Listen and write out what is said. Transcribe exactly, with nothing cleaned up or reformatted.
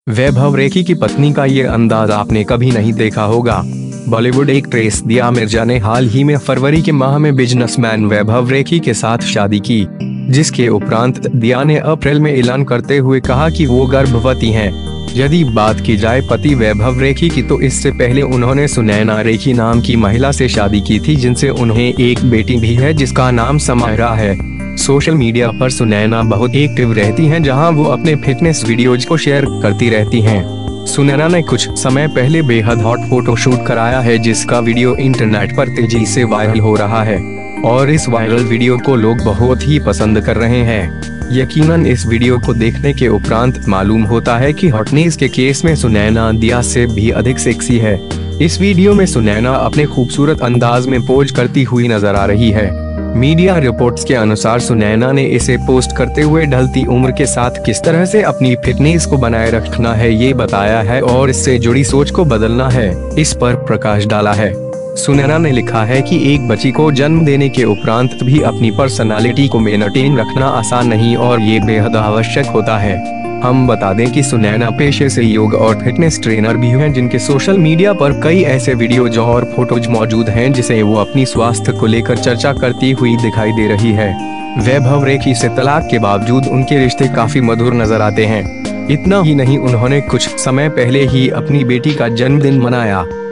वैभव रेखी की पत्नी का ये अंदाज आपने कभी नहीं देखा होगा। बॉलीवुड एक्ट्रेस दिया मिर्जा ने हाल ही में फरवरी के माह में बिजनेसमैन वैभव रेखी के साथ शादी की, जिसके उपरांत दिया ने अप्रैल में ऐलान करते हुए कहा कि वो गर्भवती हैं। यदि बात की जाए पति वैभव रेखी की, तो इससे पहले उन्होंने सुनैना रेखी नाम की महिला से शादी की थी, जिनसे उन्हें एक बेटी भी है जिसका नाम समायरा है। सोशल मीडिया पर सुनैना बहुत एक्टिव रहती हैं, जहां वो अपने फिटनेस वीडियोज को शेयर करती रहती हैं। सुनैना ने कुछ समय पहले बेहद हॉट फोटो शूट कराया है, जिसका वीडियो इंटरनेट पर तेजी से वायरल हो रहा है और इस वायरल वीडियो को लोग बहुत ही पसंद कर रहे हैं। यकीनन इस वीडियो को देखने के उपरांत मालूम होता है कि हॉटनेस के केस में सुनैना दिया से भी अधिक सेक्सी है। इस वीडियो में सुनैना अपने खूबसूरत अंदाज में पोज करती हुई नजर आ रही है। मीडिया रिपोर्ट्स के अनुसार सुनैना ने इसे पोस्ट करते हुए ढलती उम्र के साथ किस तरह से अपनी फिटनेस को बनाए रखना है ये बताया है और इससे जुड़ी सोच को बदलना है, इस पर प्रकाश डाला है। सुनैना ने लिखा है कि एक बच्ची को जन्म देने के उपरांत भी अपनी पर्सनालिटी को मेंटेन रखना आसान नहीं और ये बेहद आवश्यक होता है। हम बता दें कि सुनैना पेशे से योग और फिटनेस ट्रेनर भी हैं, जिनके सोशल मीडिया पर कई ऐसे वीडियोज और फोटोज मौजूद हैं जिसे वो अपनी स्वास्थ्य को लेकर चर्चा करती हुई दिखाई दे रही है। वैभव रेखी से तलाक के बावजूद उनके रिश्ते काफी मधुर नजर आते हैं। इतना ही नहीं, उन्होंने कुछ समय पहले ही अपनी बेटी का जन्मदिन मनाया।